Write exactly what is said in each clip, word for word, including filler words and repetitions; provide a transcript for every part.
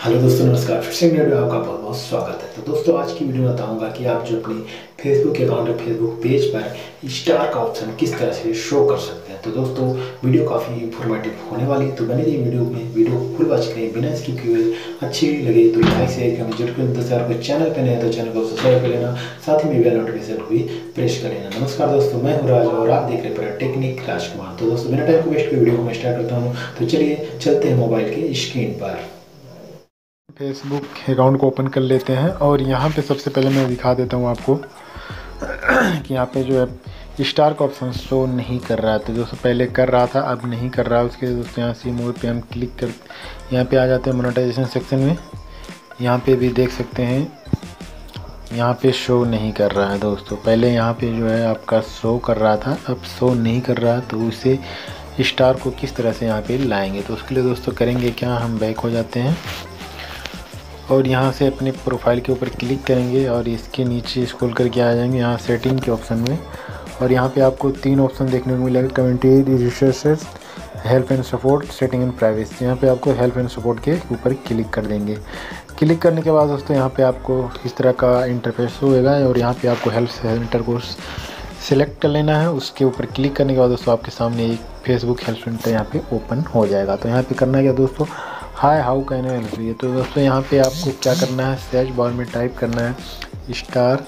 Hello दोस्तों, नमस्कार। फिर से मेरे वीडियो में आपका बहुत बहुत स्वागत है। तो दोस्तों, आज की वीडियो में बताऊंगा कि आप जो अपने फेसबुक अकाउंट या फेसबुक पेज पर स्टार का ऑप्शन किस तरह से शो कर सकते हैं। तो दोस्तों, वीडियो काफ़ी इंफॉर्मेटिव होने वाली है, तो बने रहिए वीडियो में। वीडियो को फुल वॉच करें, बिना स्किप किए हुए। अच्छी लगे तो लाइक शेयर करना जरूर करें। दोस्तों, अगर चैनल पर नए हैं तो चैनल को सब्सक्राइब कर लेना, साथ ही में बेल नोटिफिकेशन को भी प्रेस कर लेना। नमस्कार दोस्तों, मैं हूँ राज और आप देख रहे हैं टेक्निक राजकुमार। तो दोस्तों, बिना टाइम को वेस्ट किए वीडियो को मैं स्टार्ट करता हूँ। तो चलिए चलते हैं मोबाइल के स्क्रीन पर। फेसबुक अकाउंट को ओपन कर लेते हैं और यहाँ पे सबसे पहले मैं दिखा देता हूँ आपको कि यहाँ पे जो है स्टार का ऑप्शन शो नहीं कर रहा है। तो दोस्तों, पहले कर रहा था, अब नहीं कर रहा है। उसके लिए दोस्तों यहाँ सी मोड पे हम क्लिक कर यहाँ पे आ जाते हैं मोनेटाइजेशन सेक्शन में। यहाँ पे भी देख सकते हैं, यहाँ पे शो नहीं कर रहा है दोस्तों। पहले यहाँ पे जो है आपका शो कर रहा था, अब शो नहीं कर रहा है। तो उसे स्टार को किस तरह से यहाँ पे लाएंगे, तो उसके लिए दोस्तों करेंगे क्या, हम बैक हो जाते हैं और यहाँ से अपने प्रोफाइल के ऊपर क्लिक करेंगे और इसके नीचे स्क्रॉल करके आ जाएंगे यहाँ सेटिंग के ऑप्शन में। और यहाँ पे आपको तीन ऑप्शन देखने को मिलेगा, community resources, help and support, setting and privacy. यहाँ पे आपको हेल्प एंड सपोर्ट के ऊपर क्लिक कर देंगे। क्लिक करने के बाद दोस्तों यहाँ पे आपको इस तरह का इंटरफेस होगा और यहाँ पे आपको हेल्प सेंटर को सिलेक्ट कर लेना है। उसके ऊपर क्लिक करने के बाद दोस्तों आपके सामने एक फेसबुक हेल्प सेंटर यहाँ पे ओपन हो जाएगा। तो यहाँ पे करना क्या दोस्तों, hi how can I help you. तो दोस्तों यहाँ पे आपको क्या करना है, सर्च बार में टाइप करना है स्टार।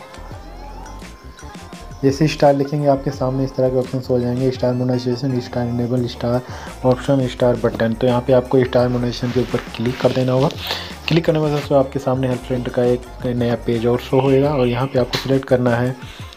जैसे स्टार लिखेंगे आपके सामने इस तरह के ऑप्शन हो जाएंगे, star monetization, star enable, star option, star button. तो यहाँ पे आपको स्टार मोनेटाइजेशन के ऊपर क्लिक कर देना होगा। क्लिक करने के बाद दोस्तों आपके सामने हेल्प सेंटर का एक नया पेज और शो होएगा और यहाँ पे आपको सिलेक्ट करना है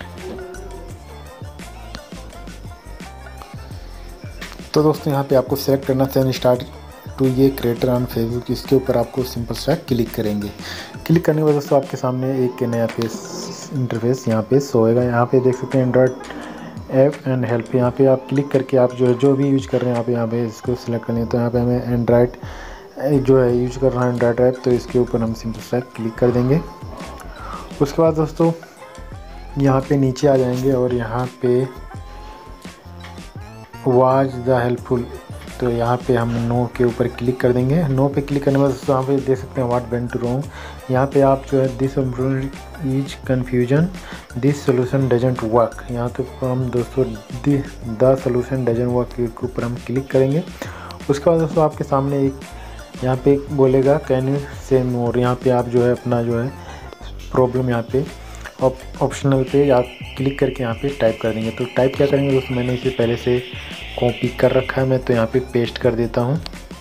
तो दोस्तों यहाँ पे आपको सिलेक्ट करना है स्टार्ट टू ये क्रिएटर ऑन फेसबुक। इसके ऊपर आपको सिंपल सा क्लिक करेंगे। क्लिक करने के बाद दोस्तों आपके सामने एक नया फेस इंटरफेस यहाँ पे शो होएगा। यहाँ पे देख सकते हैं एंड्रॉयड ऐप एंड हेल्प। यहाँ पे आप क्लिक करके आप जो है जो भी यूज कर रहे हैं आप यहाँ पे इसको सिलेक्ट कर लें। तो यहाँ पे हमें एंड्रॉयड जो है यूज कर रहा है एंड्रॉयड ऐप, तो इसके ऊपर हम सिंपल सा क्लिक कर देंगे। उसके बाद दोस्तों यहाँ पे नीचे आ जाएंगे और यहाँ पे वाज द हेल्पफुल, तो यहाँ पे हम नो के ऊपर क्लिक कर देंगे। नो पे क्लिक करने के बाद यहाँ पे देख सकते हैं व्हाट वेंट टू रॉन्ग। यहाँ पे आप जो है this is confusion, this solution doesn't work. यहाँ तो हम दोस्तों द सोल्यूशन डजंट वर्क के ऊपर हम क्लिक करेंगे। उसके बाद दोस्तों आपके सामने एक यहाँ पे बोलेगा कैन यू से मोर। यहाँ पे आप जो है अपना जो है प्रॉब्लम यहाँ पे ऑप्शनल पे आप क्लिक करके यहाँ पे टाइप कर देंगे। तो टाइप क्या करेंगे दोस्तों, मैंने इसे पहले से कॉपी कर रखा है, मैं तो यहाँ पे पेस्ट कर देता हूँ।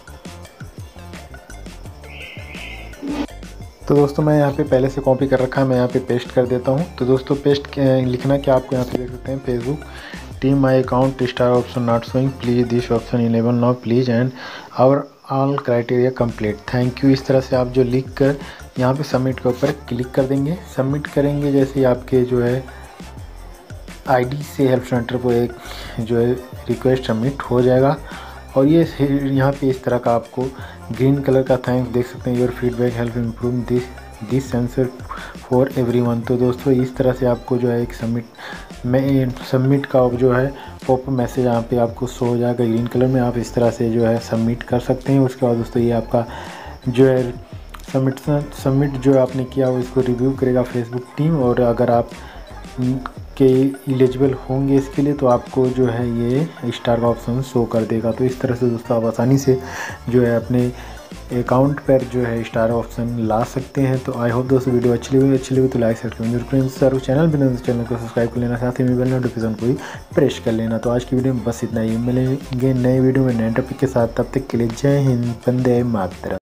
तो दोस्तों मैं यहाँ पे पहले से कॉपी कर रखा है, मैं यहाँ पे पेस्ट कर देता हूँ। तो दोस्तों पेस्ट लिखना क्या, आपको यहाँ पे देख सकते हैं Facebook team my account star option not showing, please this option enable now please and our all criteria complete, thank you. इस तरह से आप जो लिख कर यहाँ पे सबमिट के ऊपर क्लिक कर देंगे। सबमिट करेंगे जैसे आपके जो है आईडी से हेल्प सेंटर को एक जो है रिक्वेस्ट सबमिट हो जाएगा। और ये यहाँ पे इस तरह का आपको ग्रीन कलर का थैंक्स देख सकते हैं, your feedback help improve this this sensor for everyone. तो दोस्तों इस तरह से आपको जो है एक सबमिट में सबमिट का जो है पॉप मैसेज यहाँ पे आपको शो हो जाएगा ग्रीन कलर में। आप इस तरह से जो है सबमिट कर सकते हैं। उसके बाद दोस्तों ये आपका जो है सबमिट सबमिट जो आपने किया वो इसको रिव्यू करेगा फेसबुक टीम। और अगर आप के एलिजिबल होंगे इसके लिए तो आपको जो है ये स्टार का ऑप्शन शो कर देगा। तो इस तरह से दोस्तों आप आसानी से जो है अपने अकाउंट पर जो है स्टार ऑप्शन ला सकते हैं। तो आई होप दोस्तों वीडियो अच्छी लगी अच्छी लगी तो लाइक शेयर करें, फ्रेंड्स सर चैनल भी चैनल को सब्सक्राइब कर लेना, साथ ही में बेल नोटिफिकेशन को भी प्रेस कर लेना। तो आज की वीडियो में बस इतना ही, मिलेंगे नए वीडियो में नए टॉपिक के साथ, तब तक के लिए जय हिंद, वंदे मातरम।